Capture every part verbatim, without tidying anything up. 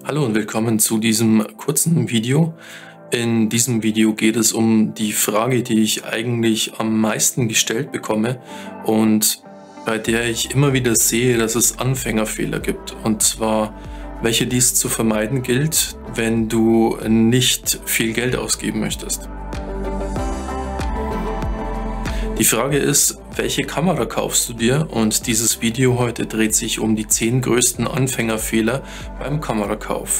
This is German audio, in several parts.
Hallo und willkommen zu diesem kurzen Video. In diesem Video geht es um die Frage, die ich eigentlich am meisten gestellt bekomme und bei der ich immer wieder sehe, dass es Anfängerfehler gibt. Und zwar, welche dies zu vermeiden gilt, wenn du nicht viel Geld ausgeben möchtest. Die Frage ist, welche Kamera kaufst du dir? Und dieses Video heute dreht sich um die zehn größten Anfängerfehler beim Kamerakauf.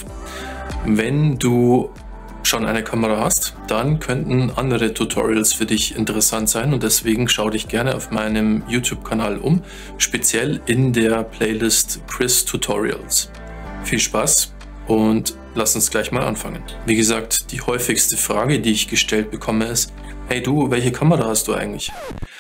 Wenn du schon eine Kamera hast, dann könnten andere Tutorials für dich interessant sein und deswegen schau dich gerne auf meinem YouTube-Kanal um, speziell in der Playlist Chris Tutorials. Viel Spaß und lass uns gleich mal anfangen. Wie gesagt, die häufigste Frage, die ich gestellt bekomme, ist: Hey du, welche Kamera hast du eigentlich?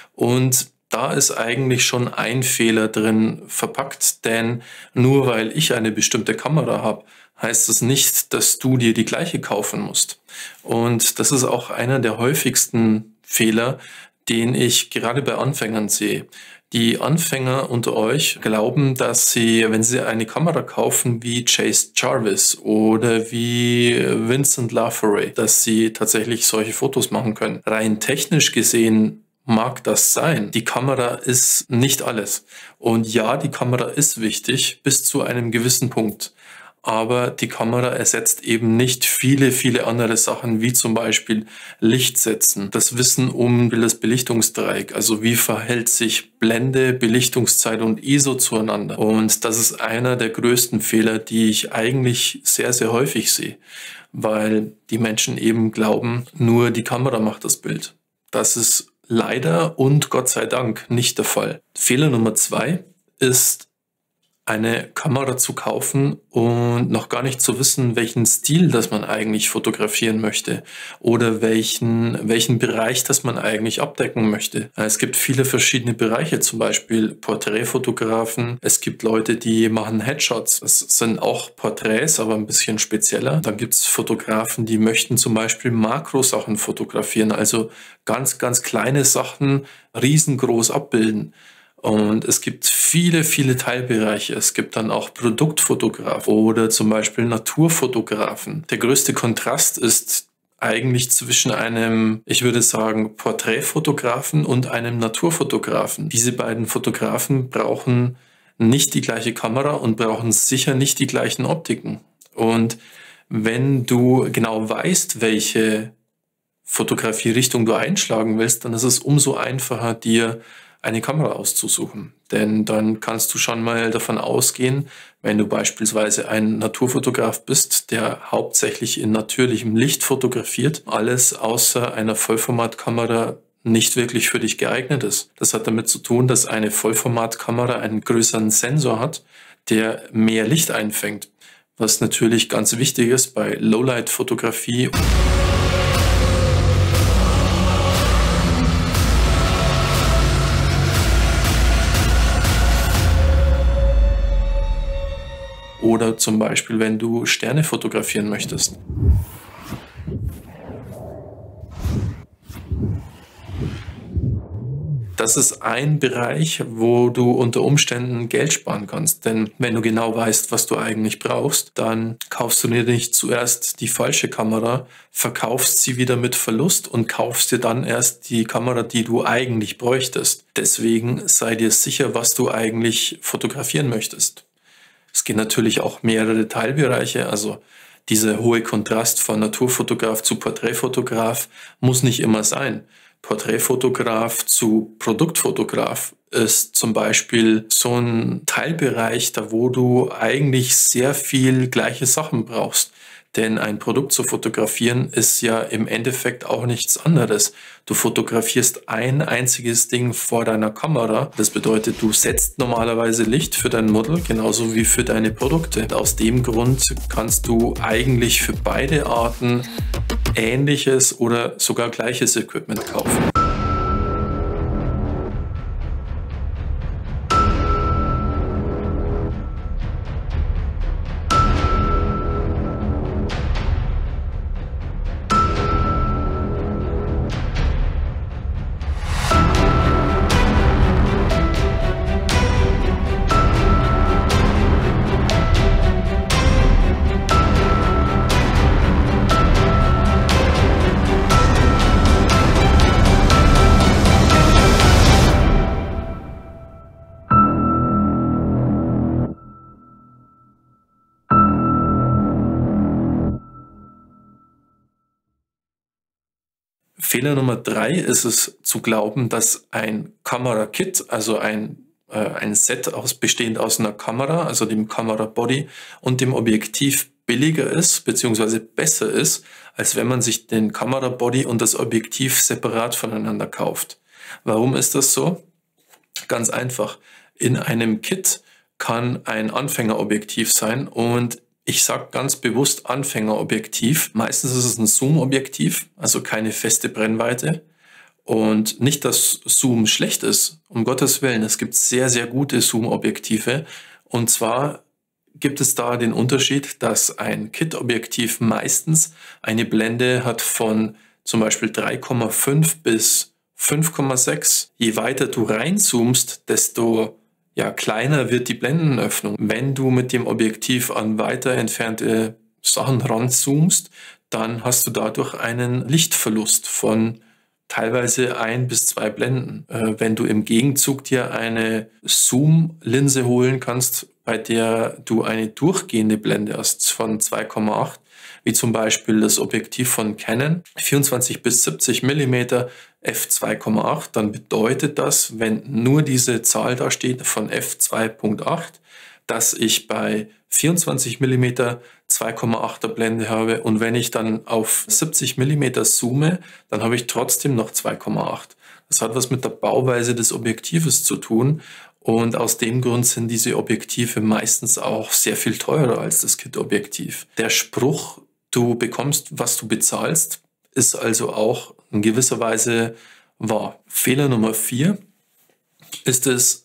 Und da ist eigentlich schon ein Fehler drin verpackt, denn nur weil ich eine bestimmte Kamera habe, heißt das nicht, dass du dir die gleiche kaufen musst. Und das ist auch einer der häufigsten Fehler, den ich gerade bei Anfängern sehe. Die Anfänger unter euch glauben, dass sie, wenn sie eine Kamera kaufen wie Chase Jarvis oder wie Vincent Laforet, dass sie tatsächlich solche Fotos machen können. Rein technisch gesehen mag das sein. Die Kamera ist nicht alles. Und ja, die Kamera ist wichtig bis zu einem gewissen Punkt. Aber die Kamera ersetzt eben nicht viele, viele andere Sachen, wie zum Beispiel Licht setzen, das Wissen um das Belichtungsdreieck, also wie verhält sich Blende, Belichtungszeit und I S O zueinander. Und das ist einer der größten Fehler, die ich eigentlich sehr, sehr häufig sehe, weil die Menschen eben glauben, nur die Kamera macht das Bild. Das ist leider und Gott sei Dank nicht der Fall. Fehler Nummer zwei ist, eine Kamera zu kaufen und noch gar nicht zu wissen, welchen Stil das man eigentlich fotografieren möchte oder welchen, welchen Bereich das man eigentlich abdecken möchte. Es gibt viele verschiedene Bereiche, zum Beispiel Porträtfotografen. Es gibt Leute, die machen Headshots. Das sind auch Porträts, aber ein bisschen spezieller. Dann gibt es Fotografen, die möchten zum Beispiel Makrosachen fotografieren, also ganz, ganz kleine Sachen riesengroß abbilden. Und es gibt viele, viele Teilbereiche. Es gibt dann auch Produktfotografen oder zum Beispiel Naturfotografen. Der größte Kontrast ist eigentlich zwischen einem, ich würde sagen, Porträtfotografen und einem Naturfotografen. Diese beiden Fotografen brauchen nicht die gleiche Kamera und brauchen sicher nicht die gleichen Optiken. Und wenn du genau weißt, welche Fotografierichtung du einschlagen willst, dann ist es umso einfacher, dir eine Kamera auszusuchen. Denn dann kannst du schon mal davon ausgehen, wenn du beispielsweise ein Naturfotograf bist, der hauptsächlich in natürlichem Licht fotografiert, alles außer einer Vollformatkamera nicht wirklich für dich geeignet ist. Das hat damit zu tun, dass eine Vollformatkamera einen größeren Sensor hat, der mehr Licht einfängt, was natürlich ganz wichtig ist bei Lowlight-Fotografie. Oder zum Beispiel, wenn du Sterne fotografieren möchtest. Das ist ein Bereich, wo du unter Umständen Geld sparen kannst. Denn wenn du genau weißt, was du eigentlich brauchst, dann kaufst du dir nicht zuerst die falsche Kamera, verkaufst sie wieder mit Verlust und kaufst dir dann erst die Kamera, die du eigentlich bräuchtest. Deswegen sei dir sicher, was du eigentlich fotografieren möchtest. Es gibt natürlich auch mehrere Teilbereiche, also dieser hohe Kontrast von Naturfotograf zu Porträtfotograf muss nicht immer sein. Porträtfotograf zu Produktfotograf ist zum Beispiel so ein Teilbereich, da wo du eigentlich sehr viel gleiche Sachen brauchst. Denn ein Produkt zu fotografieren ist ja im Endeffekt auch nichts anderes. Du fotografierst ein einziges Ding vor deiner Kamera. Das bedeutet, du setzt normalerweise Licht für dein Model, genauso wie für deine Produkte. Und aus dem Grund kannst du eigentlich für beide Arten ähnliches oder sogar gleiches Equipment kaufen. Fehler Nummer drei ist es zu glauben, dass ein Kamerakit, also ein, äh, ein Set aus, bestehend aus einer Kamera, also dem Kamerabody und dem Objektiv billiger ist bzw. besser ist, als wenn man sich den Kamerabody und das Objektiv separat voneinander kauft. Warum ist das so? Ganz einfach. In einem Kit kann ein Anfängerobjektiv sein und ich sage ganz bewusst Anfängerobjektiv. Meistens ist es ein Zoom-Objektiv, also keine feste Brennweite. Und nicht, dass Zoom schlecht ist, um Gottes Willen. Es gibt sehr, sehr gute Zoom-Objektive. Und zwar gibt es da den Unterschied, dass ein Kit-Objektiv meistens eine Blende hat von zum Beispiel drei Komma fünf bis fünf Komma sechs. Je weiter du reinzoomst, desto ja, kleiner wird die Blendenöffnung. Wenn du mit dem Objektiv an weiter entfernte Sachen ranzoomst, dann hast du dadurch einen Lichtverlust von teilweise ein bis zwei Blenden. Äh, wenn du im Gegenzug dir eine Zoom-Linse holen kannst, bei der du eine durchgehende Blende hast von zwei Komma acht, wie zum Beispiel das Objektiv von Canon, vierundzwanzig bis siebzig Millimeter, f zwei Komma acht, dann bedeutet das, wenn nur diese Zahl da steht von f zwei Komma acht, dass ich bei vierundzwanzig Millimeter zwei Komma achter Blende habe und wenn ich dann auf siebzig Millimeter zoome, dann habe ich trotzdem noch zwei Komma acht. Das hat was mit der Bauweise des Objektives zu tun und aus dem Grund sind diese Objektive meistens auch sehr viel teurer als das Kit-Objektiv. Der Spruch, du bekommst, was du bezahlst, ist also auch in gewisser Weise wahr. Fehler Nummer vier ist es,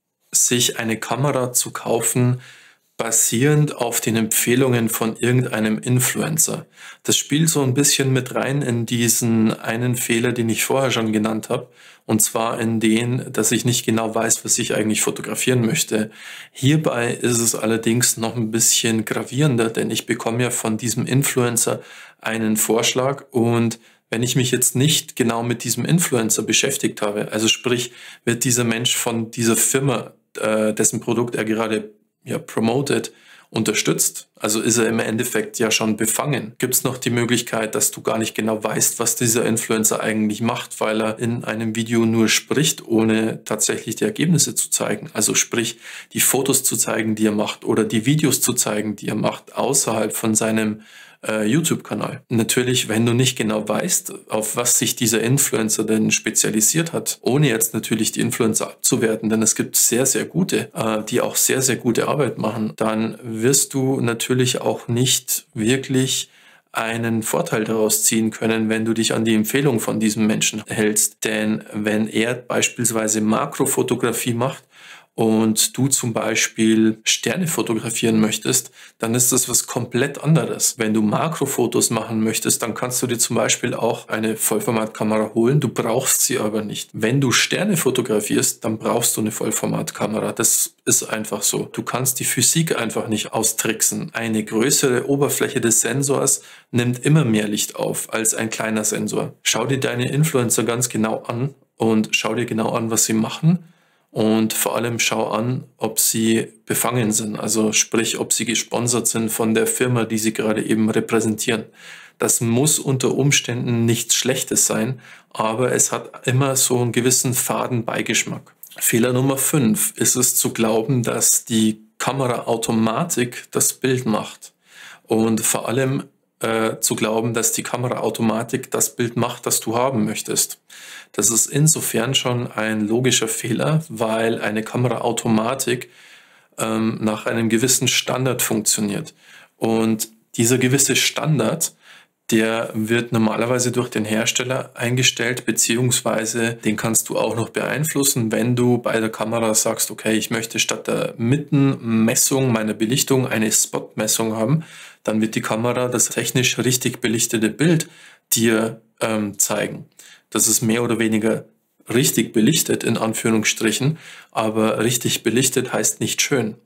sich eine Kamera zu kaufen, basierend auf den Empfehlungen von irgendeinem Influencer. Das spielt so ein bisschen mit rein in diesen einen Fehler, den ich vorher schon genannt habe, und zwar in den, dass ich nicht genau weiß, was ich eigentlich fotografieren möchte. Hierbei ist es allerdings noch ein bisschen gravierender, denn ich bekomme ja von diesem Influencer einen Vorschlag und wenn ich mich jetzt nicht genau mit diesem Influencer beschäftigt habe, also sprich, wird dieser Mensch von dieser Firma, äh, dessen Produkt er gerade ja, promoted, unterstützt, also ist er im Endeffekt ja schon befangen. Gibt es noch die Möglichkeit, dass du gar nicht genau weißt, was dieser Influencer eigentlich macht, weil er in einem Video nur spricht, ohne tatsächlich die Ergebnisse zu zeigen. Also sprich, die Fotos zu zeigen, die er macht oder die Videos zu zeigen, die er macht, außerhalb von seinem YouTube-Kanal. Natürlich, wenn du nicht genau weißt, auf was sich dieser Influencer denn spezialisiert hat, ohne jetzt natürlich die Influencer abzuwerten, denn es gibt sehr, sehr gute, die auch sehr, sehr gute Arbeit machen, dann wirst du natürlich auch nicht wirklich einen Vorteil daraus ziehen können, wenn du dich an die Empfehlung von diesem Menschen hältst. Denn wenn er beispielsweise Makrofotografie macht, und du zum Beispiel Sterne fotografieren möchtest, dann ist das was komplett anderes. Wenn du Makrofotos machen möchtest, dann kannst du dir zum Beispiel auch eine Vollformatkamera holen, du brauchst sie aber nicht. Wenn du Sterne fotografierst, dann brauchst du eine Vollformatkamera. Das ist einfach so. Du kannst die Physik einfach nicht austricksen. Eine größere Oberfläche des Sensors nimmt immer mehr Licht auf als ein kleiner Sensor. Schau dir deine Influencer ganz genau an und schau dir genau an, was sie machen. Und vor allem schau an, ob sie befangen sind, also sprich, ob sie gesponsert sind von der Firma, die sie gerade eben repräsentieren. Das muss unter Umständen nichts Schlechtes sein, aber es hat immer so einen gewissen faden Beigeschmack. Fehler Nummer fünf ist es zu glauben, dass die Kameraautomatik das Bild macht. Und vor allem äh, zu glauben, dass die Kameraautomatik das Bild macht, das du haben möchtest. Das ist insofern schon ein logischer Fehler, weil eine Kameraautomatik ähm, nach einem gewissen Standard funktioniert. Und dieser gewisse Standard, der wird normalerweise durch den Hersteller eingestellt, beziehungsweise den kannst du auch noch beeinflussen, wenn du bei der Kamera sagst, okay, ich möchte statt der Mittenmessung meiner Belichtung eine Spotmessung haben, dann wird die Kamera das technisch richtig belichtete Bild dir ähm, zeigen. Das ist mehr oder weniger richtig belichtet, in Anführungsstrichen, aber richtig belichtet heißt nicht schön.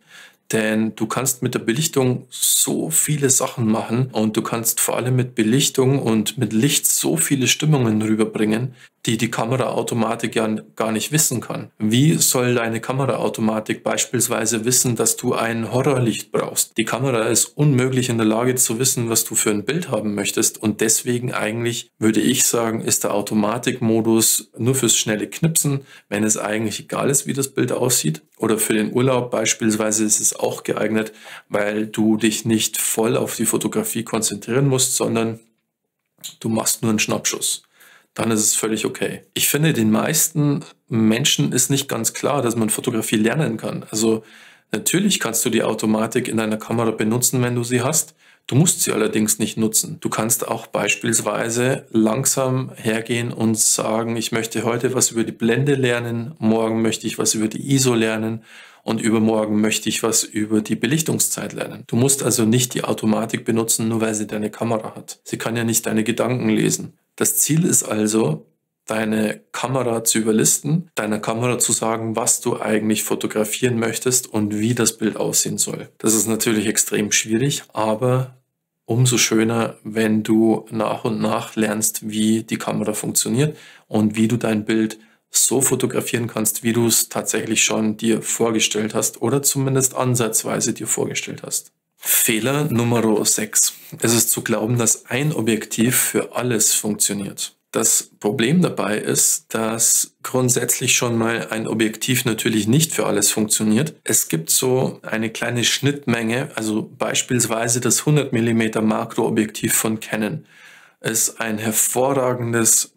Denn du kannst mit der Belichtung so viele Sachen machen und du kannst vor allem mit Belichtung und mit Licht so viele Stimmungen rüberbringen, die die Kameraautomatik ja gar nicht wissen kann. Wie soll deine Kameraautomatik beispielsweise wissen, dass du ein Horrorlicht brauchst? Die Kamera ist unmöglich in der Lage zu wissen, was du für ein Bild haben möchtest, und deswegen eigentlich, würde ich sagen, ist der Automatikmodus nur fürs schnelle Knipsen, wenn es eigentlich egal ist, wie das Bild aussieht. Oder für den Urlaub beispielsweise ist es auch geeignet, weil du dich nicht voll auf die Fotografie konzentrieren musst, sondern du machst nur einen Schnappschuss. Dann ist es völlig okay. Ich finde, den meisten Menschen ist nicht ganz klar, dass man Fotografie lernen kann. Also natürlich kannst du die Automatik in deiner Kamera benutzen, wenn du sie hast. Du musst sie allerdings nicht nutzen. Du kannst auch beispielsweise langsam hergehen und sagen, ich möchte heute was über die Blende lernen, morgen möchte ich was über die I S O lernen und übermorgen möchte ich was über die Belichtungszeit lernen. Du musst also nicht die Automatik benutzen, nur weil sie deine Kamera hat. Sie kann ja nicht deine Gedanken lesen. Das Ziel ist also, deine Kamera zu überlisten, deiner Kamera zu sagen, was du eigentlich fotografieren möchtest und wie das Bild aussehen soll. Das ist natürlich extrem schwierig, aber umso schöner, wenn du nach und nach lernst, wie die Kamera funktioniert und wie du dein Bild so fotografieren kannst, wie du es tatsächlich schon dir vorgestellt hast oder zumindest ansatzweise dir vorgestellt hast. Fehler Nummer sechs. Es ist zu glauben, dass ein Objektiv für alles funktioniert. Das Problem dabei ist, dass grundsätzlich schon mal ein Objektiv natürlich nicht für alles funktioniert. Es gibt so eine kleine Schnittmenge, also beispielsweise das hundert Millimeter Makroobjektiv von Canon ist ein hervorragendes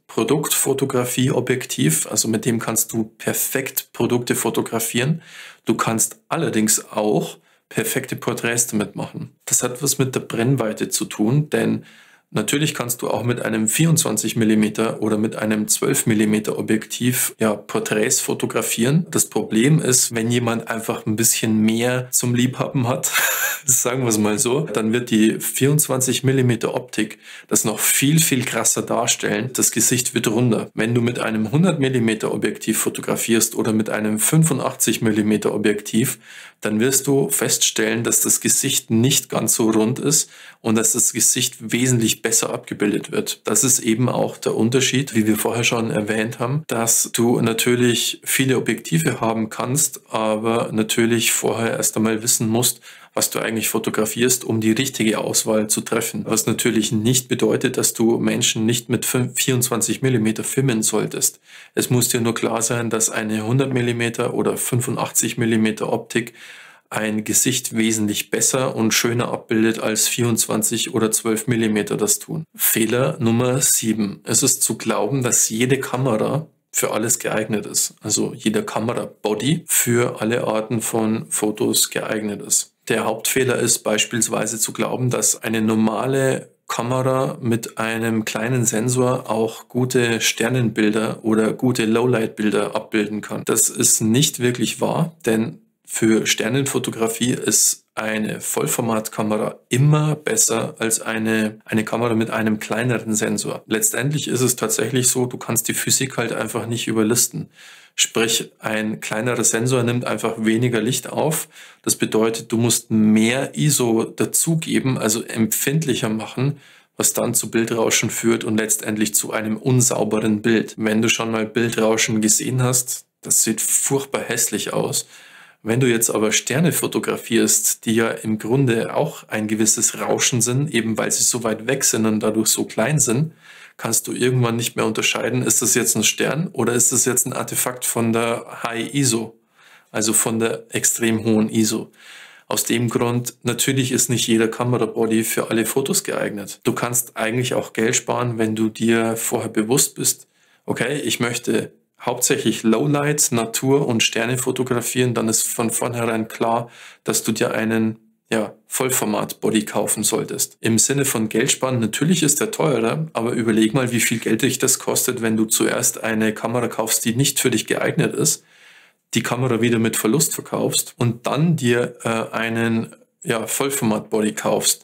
Produktfotografieobjektiv, also mit dem kannst du perfekt Produkte fotografieren. Du kannst allerdings auch perfekte Porträts damit machen. Das hat was mit der Brennweite zu tun, denn natürlich kannst du auch mit einem vierundzwanzig Millimeter oder mit einem zwölf Millimeter Objektiv ja, Porträts fotografieren. Das Problem ist, wenn jemand einfach ein bisschen mehr zum Liebhaben hat, sagen wir es mal so, dann wird die vierundzwanzig Millimeter Optik das noch viel, viel krasser darstellen. Das Gesicht wird runder. Wenn du mit einem hundert Millimeter Objektiv fotografierst oder mit einem fünfundachtzig Millimeter Objektiv, dann wirst du feststellen, dass das Gesicht nicht ganz so rund ist und dass das Gesicht wesentlich besser abgebildet wird. Das ist eben auch der Unterschied, wie wir vorher schon erwähnt haben, dass du natürlich viele Objektive haben kannst, aber natürlich vorher erst einmal wissen musst, was du eigentlich fotografierst, um die richtige Auswahl zu treffen. Was natürlich nicht bedeutet, dass du Menschen nicht mit vierundzwanzig Millimeter filmen solltest. Es muss dir nur klar sein, dass eine hundert Millimeter oder fünfundachtzig Millimeter Optik ein Gesicht wesentlich besser und schöner abbildet als vierundzwanzig oder zwölf Millimeter das tun. Fehler Nummer sieben. Es ist zu glauben, dass jede Kamera für alles geeignet ist. Also jeder Kamerabody für alle Arten von Fotos geeignet ist. Der Hauptfehler ist beispielsweise zu glauben, dass eine normale Kamera mit einem kleinen Sensor auch gute Sternenbilder oder gute Lowlight-Bilder abbilden kann. Das ist nicht wirklich wahr, denn für Sternenfotografie ist eine Vollformatkamera immer besser als eine, eine Kamera mit einem kleineren Sensor. Letztendlich ist es tatsächlich so, du kannst die Physik halt einfach nicht überlisten. Sprich, ein kleinerer Sensor nimmt einfach weniger Licht auf. Das bedeutet, du musst mehr I S O dazugeben, also empfindlicher machen, was dann zu Bildrauschen führt und letztendlich zu einem unsauberen Bild. Wenn du schon mal Bildrauschen gesehen hast, das sieht furchtbar hässlich aus. Wenn du jetzt aber Sterne fotografierst, die ja im Grunde auch ein gewisses Rauschen sind, eben weil sie so weit weg sind und dadurch so klein sind, kannst du irgendwann nicht mehr unterscheiden, ist das jetzt ein Stern oder ist das jetzt ein Artefakt von der High I S O, also von der extrem hohen I S O. Aus dem Grund, natürlich ist nicht jeder Kamerabody für alle Fotos geeignet. Du kannst eigentlich auch Geld sparen, wenn du dir vorher bewusst bist, okay, ich möchte hauptsächlich Lowlights, Natur und Sterne fotografieren, dann ist von vornherein klar, dass du dir einen ja, Vollformat-Body kaufen solltest. Im Sinne von Geld sparen, natürlich ist der teurer, aber überleg mal, wie viel Geld dich das kostet, wenn du zuerst eine Kamera kaufst, die nicht für dich geeignet ist, die Kamera wieder mit Verlust verkaufst und dann dir äh, einen ja, Vollformat-Body kaufst.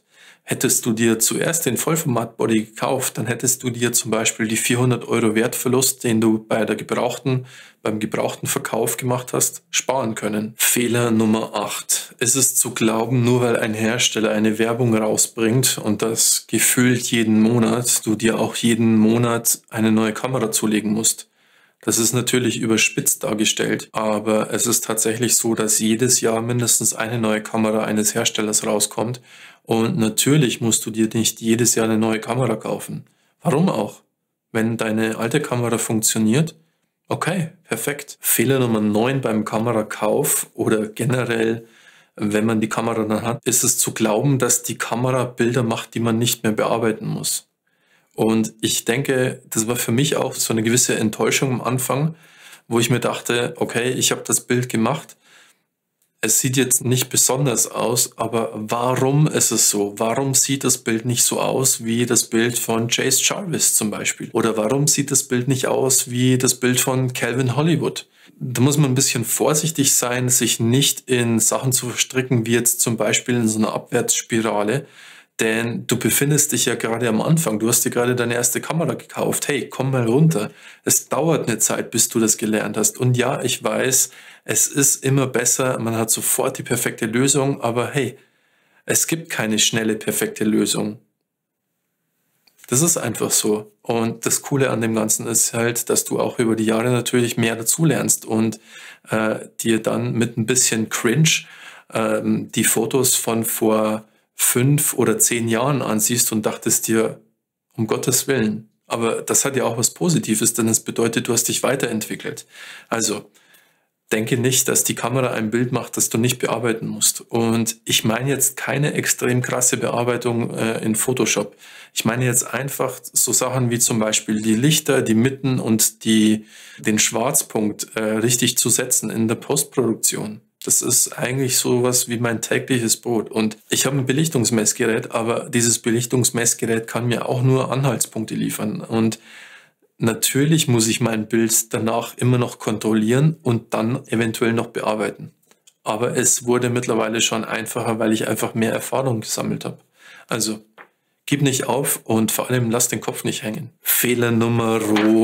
Hättest du dir zuerst den Vollformat-Body gekauft, dann hättest du dir zum Beispiel die vierhundert Euro Wertverlust, den du bei der gebrauchten, beim gebrauchten Verkauf gemacht hast, sparen können. Fehler Nummer acht. Es ist zu glauben, nur weil ein Hersteller eine Werbung rausbringt und das gefühlt jeden Monat, du dir auch jeden Monat eine neue Kamera zulegen musst. Das ist natürlich überspitzt dargestellt, aber es ist tatsächlich so, dass jedes Jahr mindestens eine neue Kamera eines Herstellers rauskommt. Und natürlich musst du dir nicht jedes Jahr eine neue Kamera kaufen. Warum auch? Wenn deine alte Kamera funktioniert, okay, perfekt. Fehler Nummer neun beim Kamerakauf oder generell, wenn man die Kamera dann hat, ist es zu glauben, dass die Kamera Bilder macht, die man nicht mehr bearbeiten muss. Und ich denke, das war für mich auch so eine gewisse Enttäuschung am Anfang, wo ich mir dachte, okay, ich habe das Bild gemacht. Es sieht jetzt nicht besonders aus, aber warum ist es so? Warum sieht das Bild nicht so aus wie das Bild von Chase Jarvis zum Beispiel? Oder warum sieht das Bild nicht aus wie das Bild von Calvin Hollywood? Da muss man ein bisschen vorsichtig sein, sich nicht in Sachen zu verstricken, wie jetzt zum Beispiel in so einer Abwärtsspirale. Denn du befindest dich ja gerade am Anfang. Du hast dir gerade deine erste Kamera gekauft. Hey, komm mal runter. Es dauert eine Zeit, bis du das gelernt hast. Und ja, ich weiß, es ist immer besser. Man hat sofort die perfekte Lösung. Aber hey, es gibt keine schnelle, perfekte Lösung. Das ist einfach so. Und das Coole an dem Ganzen ist halt, dass du auch über die Jahre natürlich mehr dazulernst und äh, dir dann mit ein bisschen Cringe äh, die Fotos von vor fünf oder zehn Jahren ansiehst und dachtest dir, um Gottes Willen. Aber das hat ja auch was Positives, denn es bedeutet, du hast dich weiterentwickelt. Also, denke nicht, dass die Kamera ein Bild macht, das du nicht bearbeiten musst. Und ich meine jetzt keine extrem krasse Bearbeitung äh, in Photoshop. Ich meine jetzt einfach so Sachen wie zum Beispiel die Lichter, die Mitten und die, den Schwarzpunkt äh, richtig zu setzen in der Postproduktion. Das ist eigentlich sowas wie mein tägliches Brot. Und ich habe ein Belichtungsmessgerät, aber dieses Belichtungsmessgerät kann mir auch nur Anhaltspunkte liefern. Und natürlich muss ich mein Bild danach immer noch kontrollieren und dann eventuell noch bearbeiten. Aber es wurde mittlerweile schon einfacher, weil ich einfach mehr Erfahrung gesammelt habe. Also, gib nicht auf und vor allem lass den Kopf nicht hängen. Fehler Nummer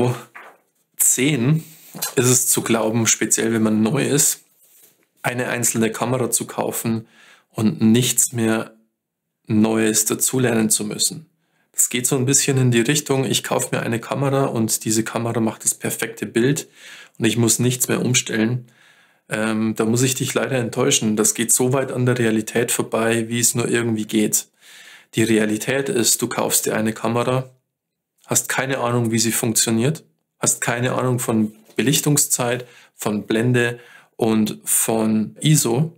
zehn ist es zu glauben, speziell wenn man neu ist, eine einzelne Kamera zu kaufen und nichts mehr Neues dazulernen zu müssen. Das geht so ein bisschen in die Richtung, ich kaufe mir eine Kamera und diese Kamera macht das perfekte Bild und ich muss nichts mehr umstellen. Ähm, da muss ich dich leider enttäuschen. Das geht so weit an der Realität vorbei, wie es nur irgendwie geht. Die Realität ist, du kaufst dir eine Kamera, hast keine Ahnung, wie sie funktioniert, hast keine Ahnung von Belichtungszeit, von Blende und von I S O.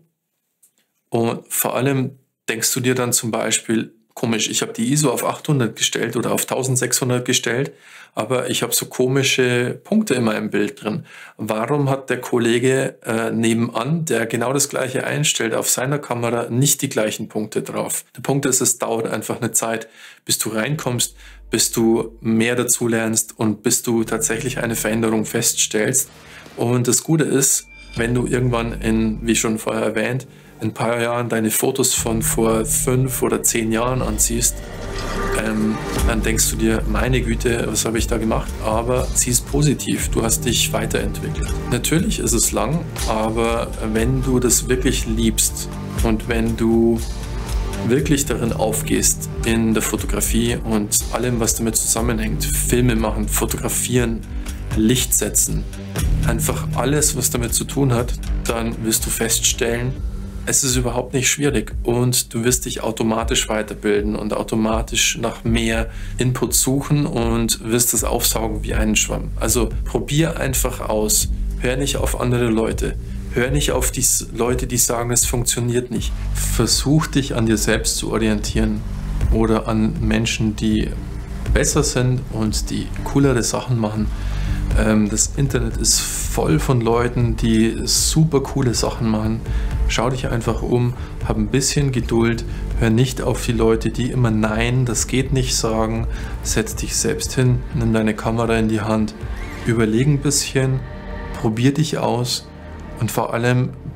Und vor allem denkst du dir dann zum Beispiel, komisch, ich habe die I S O auf achthundert gestellt oder auf eintausendsechshundert gestellt, aber ich habe so komische Punkte in meinem Bild drin. Warum hat der Kollege äh, nebenan, der genau das gleiche einstellt, auf seiner Kamera nicht die gleichen Punkte drauf? Der Punkt ist, es dauert einfach eine Zeit, bis du reinkommst, bis du mehr dazu lernst und bis du tatsächlich eine Veränderung feststellst. Und das Gute ist, wenn du irgendwann in, wie schon vorher erwähnt, in ein paar Jahren deine Fotos von vor fünf oder zehn Jahren anziehst, ähm, dann denkst du dir, meine Güte, was habe ich da gemacht? Aber sie ist positiv, du hast dich weiterentwickelt. Natürlich ist es lang, aber wenn du das wirklich liebst und wenn du wirklich darin aufgehst in der Fotografie und allem, was damit zusammenhängt, Filme machen, fotografieren, Licht setzen, einfach alles, was damit zu tun hat, dann wirst du feststellen, es ist überhaupt nicht schwierig und du wirst dich automatisch weiterbilden und automatisch nach mehr Input suchen und wirst es aufsaugen wie einen Schwamm. Also probier einfach aus, hör nicht auf andere Leute, hör nicht auf die Leute, die sagen, es funktioniert nicht. Versuch dich an dir selbst zu orientieren oder an Menschen, die besser sind und die coolere Sachen machen. Das Internet ist voll von Leuten, die super coole Sachen machen. Schau dich einfach um, hab ein bisschen Geduld, hör nicht auf die Leute, die immer Nein, das geht nicht sagen. Setz dich selbst hin, nimm deine Kamera in die Hand, überleg ein bisschen, probier dich aus und vor allem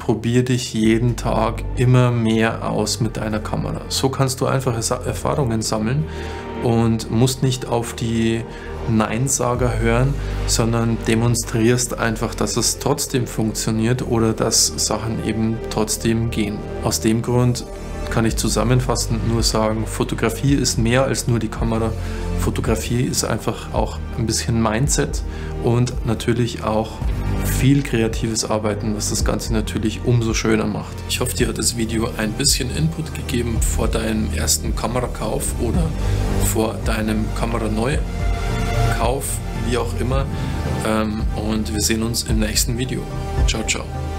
probier dich jeden Tag immer mehr aus mit deiner Kamera. So kannst du einfach Erfahrungen sammeln und musst nicht auf die Neinsager hören, sondern demonstrierst einfach, dass es trotzdem funktioniert oder dass Sachen eben trotzdem gehen. Aus dem Grund kann ich zusammenfassend nur sagen, Fotografie ist mehr als nur die Kamera. Fotografie ist einfach auch ein bisschen Mindset und natürlich auch viel kreatives Arbeiten, was das Ganze natürlich umso schöner macht. Ich hoffe, dir hat das Video ein bisschen Input gegeben vor deinem ersten Kamerakauf oder vor deinem Kameraneukauf, wie auch immer. Und wir sehen uns im nächsten Video. Ciao, ciao.